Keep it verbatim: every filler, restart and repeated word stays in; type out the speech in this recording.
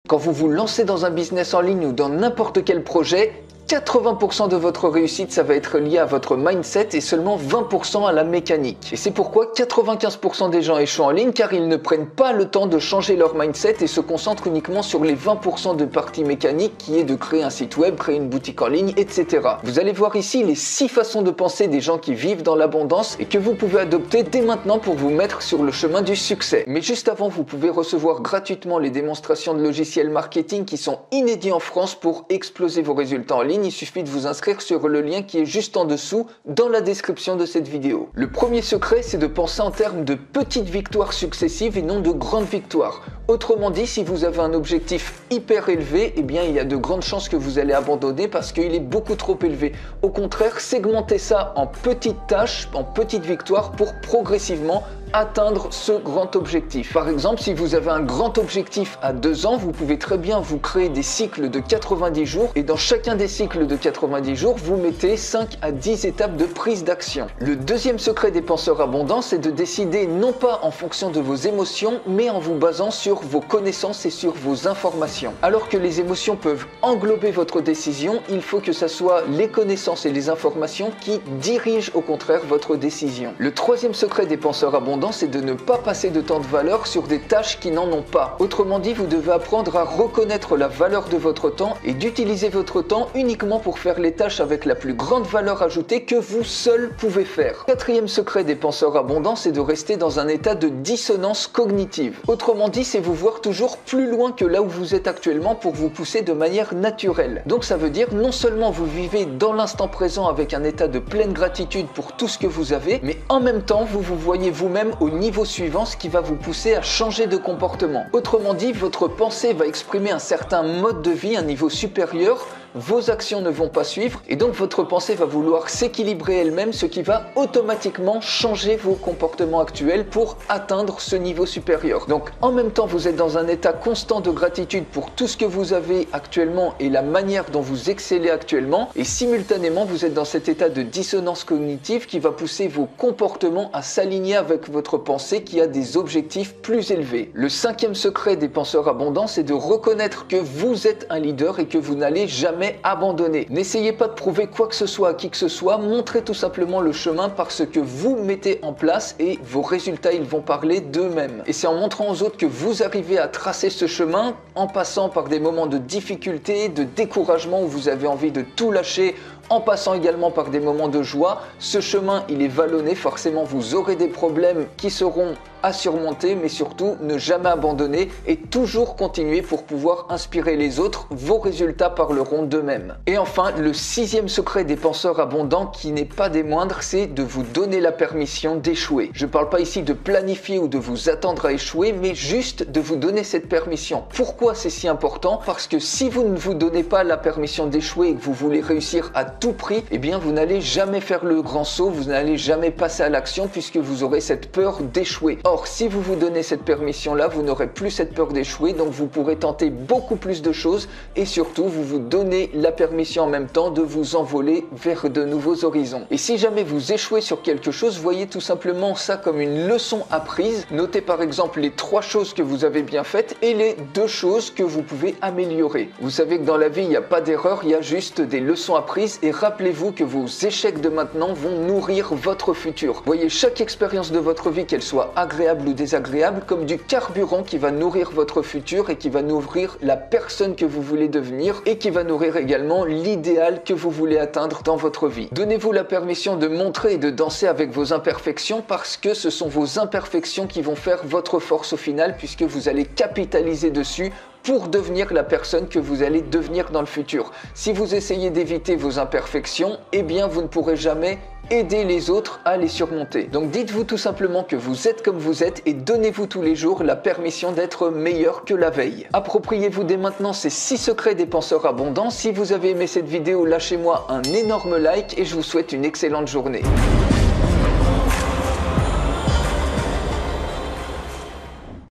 Quand vous vous lancez dans un business en ligne ou dans n'importe quel projet, quatre-vingts pour cent de votre réussite, ça va être lié à votre mindset et seulement vingt pour cent à la mécanique. Et c'est pourquoi quatre-vingt-quinze pour cent des gens échouent en ligne, car ils ne prennent pas le temps de changer leur mindset et se concentrent uniquement sur les vingt pour cent de partie mécanique qui est de créer un site web, créer une boutique en ligne, et cetera. Vous allez voir ici les six façons de penser des gens qui vivent dans l'abondance et que vous pouvez adopter dès maintenant pour vous mettre sur le chemin du succès. Mais juste avant, vous pouvez recevoir gratuitement les démonstrations de logiciels marketing qui sont inédits en France pour exploser vos résultats en ligne. Il suffit de vous inscrire sur le lien qui est juste en dessous dans la description de cette vidéo. Le premier secret, c'est de penser en termes de petites victoires successives et non de grandes victoires. Autrement dit, si vous avez un objectif hyper élevé, eh bien il y a de grandes chances que vous allez abandonner parce qu'il est beaucoup trop élevé. Au contraire, segmentez ça en petites tâches, en petites victoires pour progressivement atteindre ce grand objectif. Par exemple, si vous avez un grand objectif à deux ans, vous pouvez très bien vous créer des cycles de quatre-vingt-dix jours et dans chacun des cycles de quatre-vingt-dix jours, vous mettez cinq à dix étapes de prise d'action. Le deuxième secret des penseurs abondants, c'est de décider non pas en fonction de vos émotions, mais en vous basant sur vos connaissances et sur vos informations. Alors que les émotions peuvent englober votre décision, il faut que ce soit les connaissances et les informations qui dirigent au contraire votre décision. Le troisième secret des penseurs abondants, c'est de ne pas passer de temps de valeur sur des tâches qui n'en ont pas. Autrement dit, vous devez apprendre à reconnaître la valeur de votre temps et d'utiliser votre temps uniquement pour faire les tâches avec la plus grande valeur ajoutée que vous seul pouvez faire. Quatrième secret des penseurs abondants, c'est de rester dans un état de dissonance cognitive. Autrement dit, c'est vous voir toujours plus loin que là où vous êtes actuellement pour vous pousser de manière naturelle. Donc ça veut dire non seulement vous vivez dans l'instant présent avec un état de pleine gratitude pour tout ce que vous avez, mais en même temps, vous vous voyez vous-même au niveau suivant, ce qui va vous pousser à changer de comportement. Autrement dit, votre pensée va exprimer un certain mode de vie, un niveau supérieur. Vos actions ne vont pas suivre et donc votre pensée va vouloir s'équilibrer elle-même, ce qui va automatiquement changer vos comportements actuels pour atteindre ce niveau supérieur. Donc en même temps, vous êtes dans un état constant de gratitude pour tout ce que vous avez actuellement et la manière dont vous excellez actuellement, et simultanément vous êtes dans cet état de dissonance cognitive qui va pousser vos comportements à s'aligner avec votre pensée qui a des objectifs plus élevés. Le cinquième secret des penseurs abondants, c'est de reconnaître que vous êtes un leader et que vous n'allez jamais abandonner. N'essayez pas de prouver quoi que ce soit à qui que ce soit, montrez tout simplement le chemin parce que vous mettez en place et vos résultats ils vont parler d'eux-mêmes. Et c'est en montrant aux autres que vous arrivez à tracer ce chemin en passant par des moments de difficulté, de découragement où vous avez envie de tout lâcher, en passant également par des moments de joie. Ce chemin il est vallonné, forcément vous aurez des problèmes qui seront à surmonter, mais surtout ne jamais abandonner et toujours continuer pour pouvoir inspirer les autres. Vos résultats parleront d'eux-mêmes. Et enfin, le sixième secret des penseurs abondants, qui n'est pas des moindres, c'est de vous donner la permission d'échouer. Je ne parle pas ici de planifier ou de vous attendre à échouer, mais juste de vous donner cette permission. Pourquoi c'est si important? Parce que si vous ne vous donnez pas la permission d'échouer et que vous voulez réussir à tout prix, eh bien vous n'allez jamais faire le grand saut, vous n'allez jamais passer à l'action puisque vous aurez cette peur d'échouer. Or, si vous vous donnez cette permission-là, vous n'aurez plus cette peur d'échouer, donc vous pourrez tenter beaucoup plus de choses et surtout, vous vous donnez la permission en même temps de vous envoler vers de nouveaux horizons. Et si jamais vous échouez sur quelque chose, voyez tout simplement ça comme une leçon apprise. Notez par exemple les trois choses que vous avez bien faites et les deux choses que vous pouvez améliorer. Vous savez que dans la vie, il n'y a pas d'erreur, il y a juste des leçons apprises et rappelez-vous que vos échecs de maintenant vont nourrir votre futur. Voyez chaque expérience de votre vie, qu'elle soit agréable ou désagréable, comme du carburant qui va nourrir votre futur et qui va nourrir la personne que vous voulez devenir et qui va nourrir également l'idéal que vous voulez atteindre dans votre vie. Donnez-vous la permission de montrer et de danser avec vos imperfections parce que ce sont vos imperfections qui vont faire votre force au final puisque vous allez capitaliser dessus pour devenir la personne que vous allez devenir dans le futur. Si vous essayez d'éviter vos imperfections, eh bien vous ne pourrez jamais aider les autres à les surmonter. Donc dites-vous tout simplement que vous êtes comme vous êtes et donnez-vous tous les jours la permission d'être meilleur que la veille. Appropriez-vous dès maintenant ces six secrets des penseurs abondants. Si vous avez aimé cette vidéo, lâchez-moi un énorme like et je vous souhaite une excellente journée.